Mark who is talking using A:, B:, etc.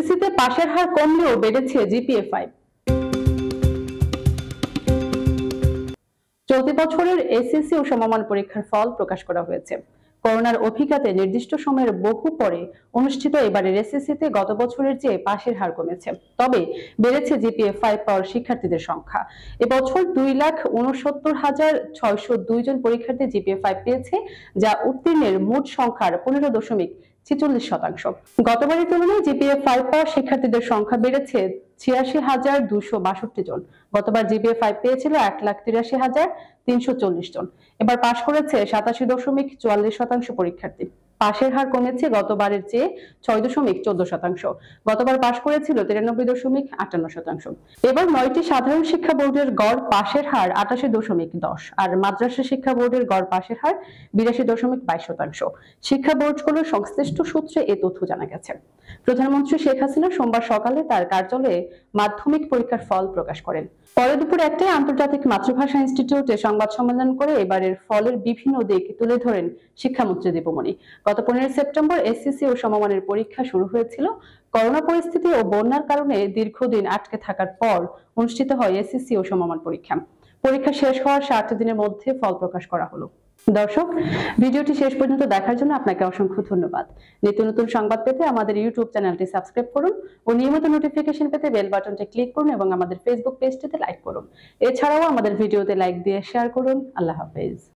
A: এসএসসিতে পাশের হার কমলেও বেড়েছে GPA-5। চলতি বছরের এসএসসি ও সমমান পরীক্ষার ফল প্রকাশ করা হয়েছে। করোনার অভিঘাতে নির্দিষ্ট সময়ের বহু পরে অনুষ্ঠিত এবারের এসএসসিতে গত বছরের চেয়ে পাশের হার কমেছে, তবে বেড়েছে GPA-5 পাওয়ার শিক্ষার্থীদের সংখ্যা। এবছর 2,69,602 জন পরীক্ষার্থী GPA-5 পেয়েছে, যা উত্তীর্ণের মোট সংখ্যার 15.46%। গতবারের তুলনায় GPA-5 পাওয়ার শিক্ষার্থীদের সংখ্যা বেড়েছে 86,262 জন। গতবার GPA-5 পেয়েছিল 1,83,340 জন। এবার পাশ করেছে 87.44% পরীক্ষার্থী। পাশের হার কমেছে গতবারের চেয়ে 6.14%। গতবার পাশ করেছিল 93.58%। এবার 9টি সাধারণ শিক্ষা বোর্ডের গড় পাশের হার 88.10 আর মাদ্রাসা শিক্ষা বোর্ডের গড় পাশের হার 82.22%। শিক্ষা বোর্ডগুলোর সংশ্লিষ্ট সূত্রে এ তথ্য জানা গেছে। প্রধানমন্ত্রী শেখ হাসিনা সোমবার সকালে তার কার্যালয়ে মাধ্যমিক পরীক্ষার ফল প্রকাশ করেন। পরে দুপুর 1টায় আন্তর্জাতিক মাতৃভাষা ইনস্টিটিউটে সংবাদ সম্মেলন করে এবারের ফলের বিভিন্ন দিক তুলে ধরেন শিক্ষামন্ত্রী দীপমণি। গত 15 সেপ্টেম্বর এসএসসি ও সমমানের পরীক্ষা শুরু হয়েছিল। করোনা পরিস্থিতি ও বন্যার কারণে দীর্ঘদিন আটকে থাকার পর অনুষ্ঠিত হয় এসএসসি ও সমমান পরীক্ষা। পরীক্ষা শেষ হওয়ার 60 দিনের মধ্যে ফল প্রকাশ করা হলো। দর্শক, ভিডিওটি শেষ পর্যন্ত দেখার জন্য আপনাকে অসংখ্য ধন্যবাদ। নিত্য নতুন সংবাদ পেতে আমাদের ইউটিউব চ্যানেলটি সাবস্ক্রাইব করুন ও নিয়মিত নোটিফিকেশন পেতে বেল বাটনটি ক্লিক করুন এবং আমাদের ফেসবুক পেজটিতে লাইক করুন। এছাড়াও আমাদের ভিডিওতে লাইক দিয়ে শেয়ার করুন। আল্লাহ হাফেজ।